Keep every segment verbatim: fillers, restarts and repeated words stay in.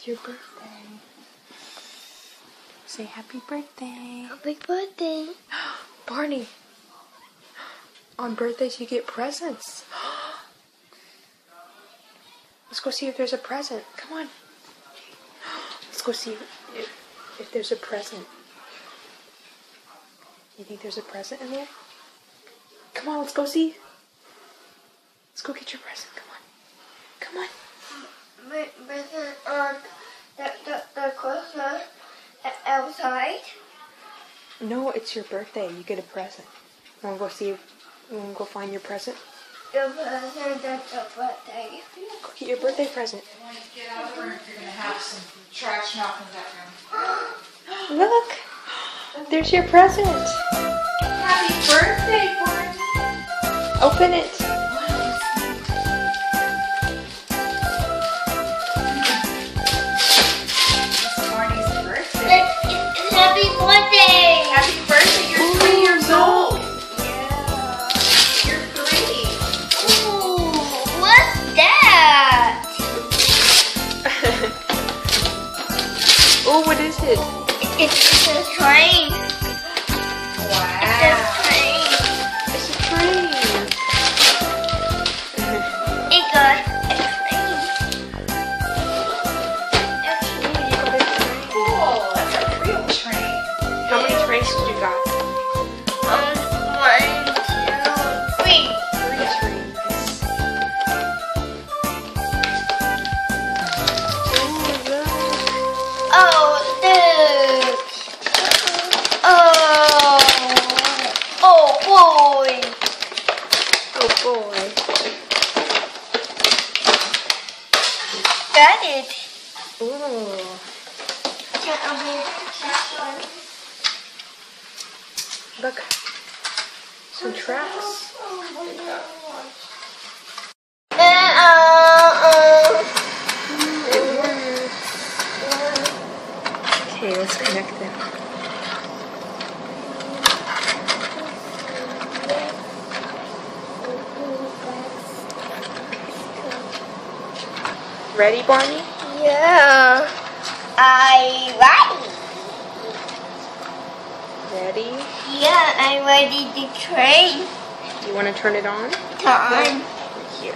It's your birthday. Say happy birthday. Happy birthday. Barney, on birthdays you get presents. Let's go see if there's a present. Come on. Let's go see if, if there's a present. You think there's a present in there? Come on, let's go see. Let's go get your present. Come on. Come on. Present on the, the, the Christmas outside? No, it's your birthday. You get a present. You want to go see if, you want to go find your present? The present at the birthday. Go get your birthday present. When you get out of the room, you're going to have some trash knocking back room. Look! There's your present. Happy birthday, Barney! Open it. It's Barney's birthday. It's, it's happy birthday! Happy birthday! You're three years old. Yeah. You're three. Ooh, what's that? Oh, what is it? It's, it's a train. Wow. It's a train. It's a train. It got a train. Cool. That's a real train. How many trains did you got? Um, one, two, three. Three trains. Oh, look. Oh, oh boy. Oh boy. Got it. Ooh. Can I move this one? Look. Some tracks. Uh, uh, It works. Okay, let's connect them. Ready, Barney? yeah. I ready. Ready? Yeah, I'm ready to train. You want to turn it on? Time. Here.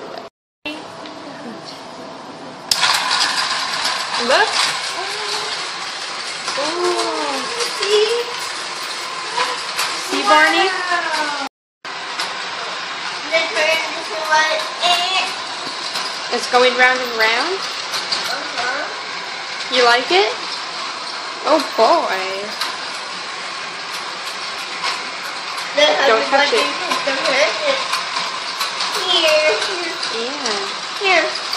Look. Oh. See? See, Barney? The train is one and It's going round and round. uh-huh. You like it? Oh boy. The Don't touch everybody it. put the present here, Yeah. here, here.